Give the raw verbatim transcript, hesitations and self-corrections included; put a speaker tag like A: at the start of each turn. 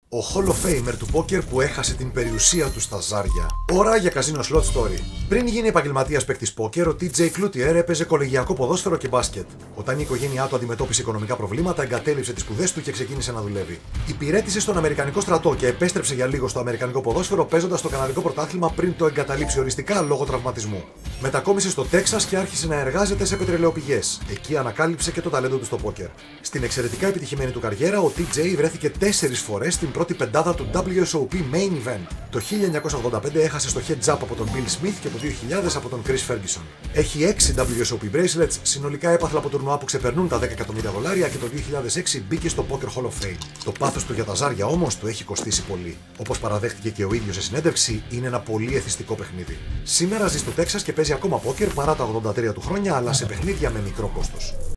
A: Ο Hall of Famer του πόκερ που έχασε την περιουσία του στα ζάρια. Ώρα για καζίνο slot story. Πριν γίνει επαγγελματίας παίκτης πόκερ, ο τι τζέι Cloutier έπαιζε κολεγιακό ποδόσφαιρο και μπάσκετ. Όταν η οικογένειά του αντιμετώπισε οικονομικά προβλήματα, εγκατέλειψε τις σπουδές του και ξεκίνησε να δουλεύει. Υπηρέτησε στον Αμερικανικό στρατό και επέστρεψε για λίγο στο Αμερικανικό ποδόσφαιρο, παίζοντας στο Καναδικό πρωτάθλημα πριν το εγκαταλείψει οριστικά λόγω τραυματισμού. Μετακόμισε στο Τέξας και άρχισε να εργάζεται σε πετρελαιοπηγές. Εκεί ανακάλυψε και το ταλέντο του στο πόκερ. Στην εξαιρετικά επιτυχημένη του καριέρα, ο τι τζέι βρέθηκε τέσσερις φορές στην πρώτη πεντάδα του ντάμπλιου ες ο πι Main Event. Το χίλια εννιακόσια ογδόντα πέντε έχασε στο heads up από τον Bill Smith και το δύο χιλιάδες από τον Chris Ferguson. Έχει έξι ντάμπλιου ες ο πι bracelets, συνολικά έπαθλα από τουρνουά που ξεπερνούν τα δέκα εκατομμύρια δολάρια και το δύο χιλιάδες έξι μπήκε στο Poker Hall of Fame. Το πάθος του για τα ζάρια όμως του έχει κοστίσει πολύ. Όπως παραδέχτηκε και ο ίδιος σε συνέντευξη, είναι ένα πολύ εθιστικό παιχνίδι. Σήμερα ζει στο Τέξας και παίζει ακόμα πόκερ παρά τα ογδόντα τρία του χρόνια, αλλά σε παιχνίδια με μικρό κόστος.